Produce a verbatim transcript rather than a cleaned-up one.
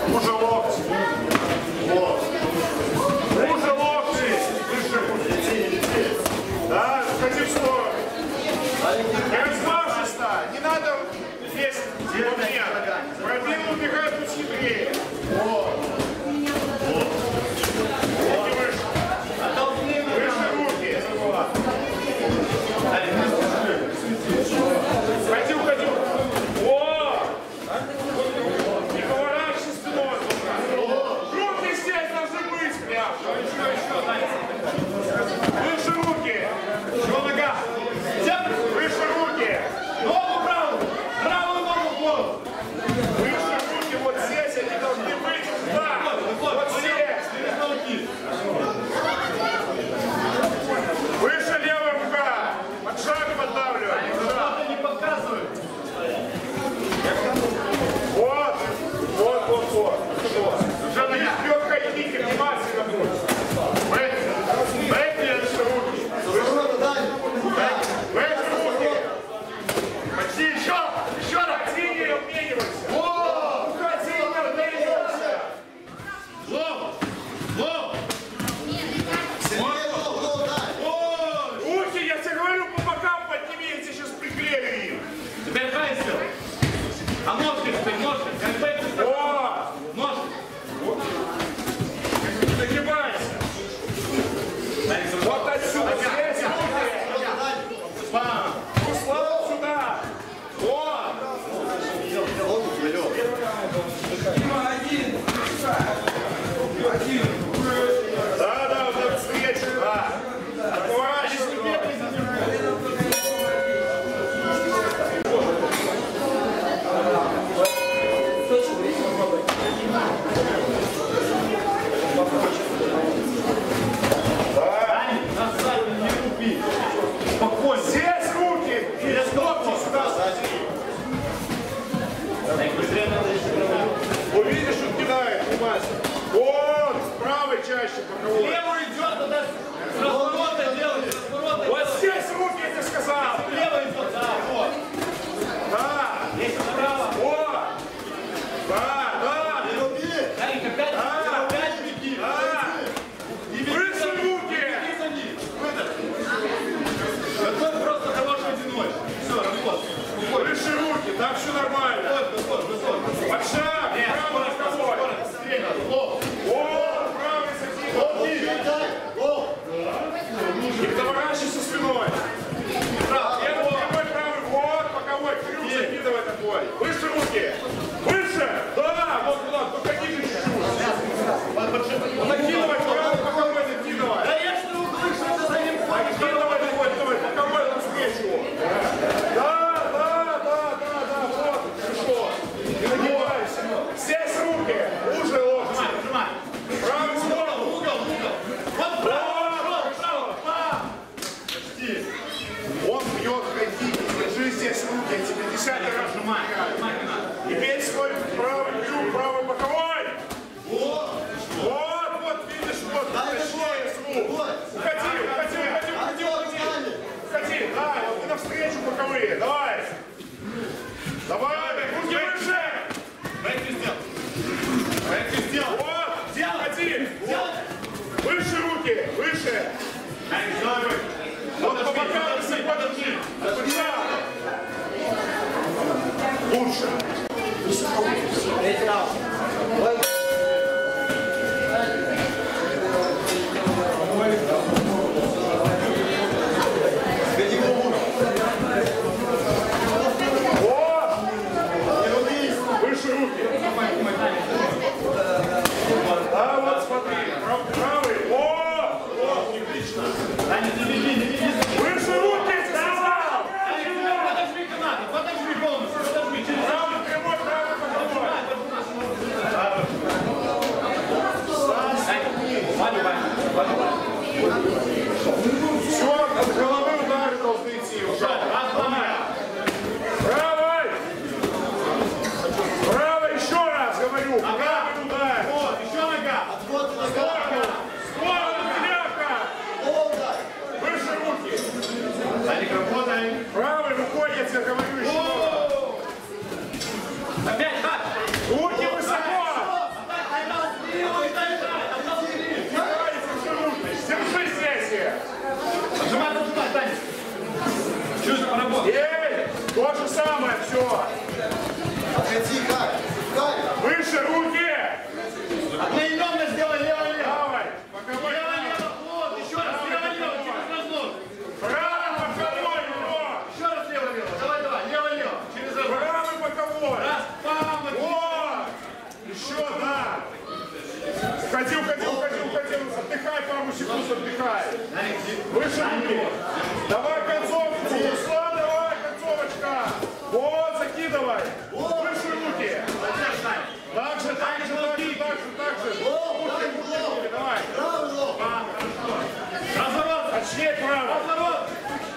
Уже локти. Вот. Уже локти. Выше. Да, сходи в сторону. Не размажешься. Не надо здесь. Проблема убегает тут хитрее. Вот. Вот. Руки выше. Выше руки. Ходи, уходи. О! Не поворачивайся спиной. Руки здесь должны быть прям. Еще, еще, выше руки. Еще нога. Выше руки. Ногу правую. Правую ногу в голову. Выше руки. Вот здесь они должны быть. Да. Вот здесь. Выше левая рука. Под шаг поддавливай. Не показывают. Вот. Вот, вот, вот. Уже на них легко идите, внимательно будет. Бэкли, выше руки. Выше руки. Почти еще. Еще раз. Уходи, не обменивайся. Уходи, не обменивайся. Лоб. Лоб. Руки, я тебе говорю, по бокам подними, я тебе сейчас приклею их. Теперь хай сделай. А ножки теперь, ножки. Как бэк. О! Ножки. Нагибайся. Вот отсюда. Здесь руки. Бам. Руслан, сюда. Вот. Да, да, вот встречу, да. Поворачивай. Спокойно. Здесь руки. Здесь локти сюда. Увидишь, что кидает, внимательно. Вот, с правой чаще боковой. Левую идет, туда с разворота делает. Вот здесь руки, я тебе сказал. Левая идет, да, вот. Да. Здесь справа. Вот. Да, да. Дарик, опять, опять беги. Да. Выше руки. Готов просто того, что одиной. Все, работа. Выше руки, там все нормально. Под шаг, правый боковой. Вот, правый закидывай. Не поворачивайся спиной. Левый боковой, правый, вот, боковой, крюк закидывай такой. Выше руки. Выше. Да, вот туда, подходи чуть-чуть. Накидывай, правый боковой накидывай. Да я что выше, это за ним. Накидывай, давай, давай, боковой навстречу. Да, да, да, да, да, вот, хорошо. Не нагибайся. Здесь руки, уже локти. Нажимай. Правый угол, Угол, угол. Вот право, право, право. почти. Он бьет, ходи, держи здесь руки, я тебе десятый раз Нажимай, нажимай, не надо. Теперь свой правый крюк, правый боковой. Вот, вот, вот, видишь, вот, точнее, звук. Уходи, уходи, уходи, уходи, уходи. Уходи, да, вот ты навстречу боковые, давай. Давай, руки выше. Бэкли сделал. Бэкли сделал. Вот, Сделай. ходи. Сделай. Выше руки, выше. Дарик, сделай. Вот по бокам высоко держи. Лучше. Вот. Выше руки. Да, вот смотри. Правый. О! Вот, отлично. Даня, не беги, не беги. Выше руки, сказал! Подожди, надо, подожди полностью, подожди, через Правый прямой, правый боковой. Все, от головы удары должны идти. Правый! Правый, еще раз говорю. Правый удар. Вот, еще нога. Сторону. Сторону, тряпка. Выше руки. Даник, работай. Правой рукой, я тебе говорю еще. Опять так. Руки высоко. корпус отдыхай. Выше руки. Давай концовку. Руслан, давай концовочка. Вот, закидывай. Выше руки. Так же, так же, так же, так же, так же. Руки, руки, руки, давай. Разворот! Очней право. Разворот!